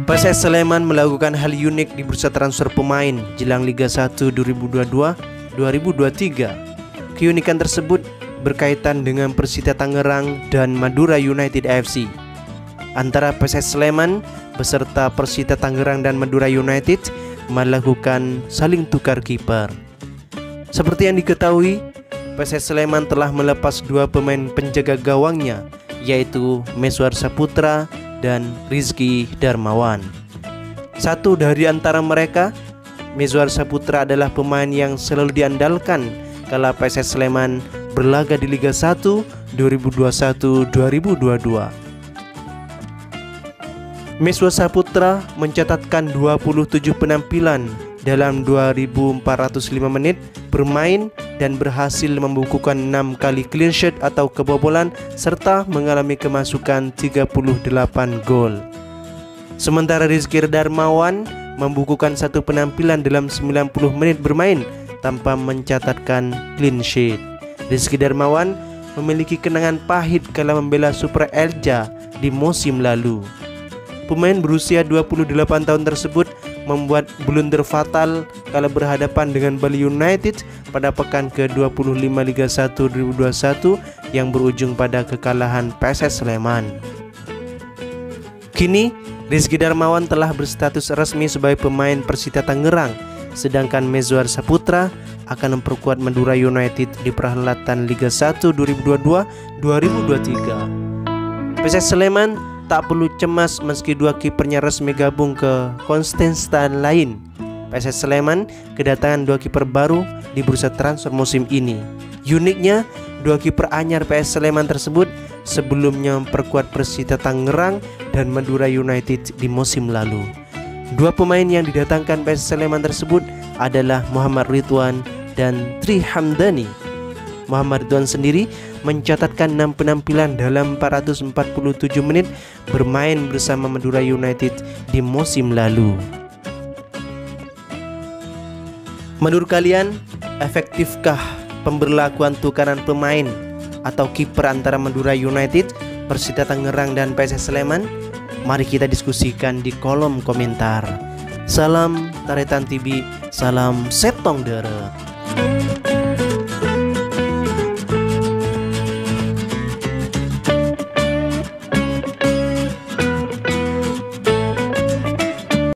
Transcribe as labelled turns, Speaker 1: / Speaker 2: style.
Speaker 1: PSS Sleman melakukan hal unik di bursa transfer pemain jelang Liga 1 2022-2023. Keunikan tersebut berkaitan dengan Persita Tangerang dan Madura United FC. Antara PSS Sleman beserta Persita Tangerang dan Madura United melakukan saling tukar kiper. Seperti yang diketahui, PSS Sleman telah melepas dua pemain penjaga gawangnya, yaitu Meswar Saputra dan Rizky Darmawan. Satu dari antara mereka, Meswar Saputra, adalah pemain yang selalu diandalkan kala PSS Sleman berlaga di Liga 1 2021-2022. Meswar Saputra mencatatkan 27 penampilan dalam 2405 menit bermain dan berhasil membukukan 6 kali clean sheet atau kebobolan serta mengalami kemasukan 38 gol. Sementara Rizky Darmawan membukukan satu penampilan dalam 90 menit bermain tanpa mencatatkan clean sheet. Rizky Darmawan memiliki kenangan pahit kala membela Super Elja di musim lalu. Pemain berusia 28 tahun tersebut membuat blunder fatal kala berhadapan dengan Bali United pada pekan ke-25 Liga 1 2021 yang berujung pada kekalahan PSS Sleman. Kini, Rizky Darmawan telah berstatus resmi sebagai pemain Persita Tangerang, sedangkan Meswar Saputra akan memperkuat Madura United di perhelatan Liga 1 2022-2023. PSS Sleman tak perlu cemas meski dua kipernya resmi gabung ke konsisten lain. PSS Sleman kedatangan dua kiper baru di bursa transfer musim ini. Uniknya, dua kiper anyar PSS Sleman tersebut sebelumnya memperkuat Persita Tangerang dan Madura United di musim lalu. Dua pemain yang didatangkan PSS Sleman tersebut adalah Muhammad Ridwan dan Tri Hamdani. Muhammad Ridwan sendiri mencatatkan 6 penampilan dalam 447 menit bermain bersama Madura United di musim lalu. Menurut kalian, efektifkah pemberlakuan tukaran pemain atau kiper antara Madura United, Persita Tangerang dan PSS Sleman? Mari kita diskusikan di kolom komentar. Salam Taretan TV, salam Setong Dere.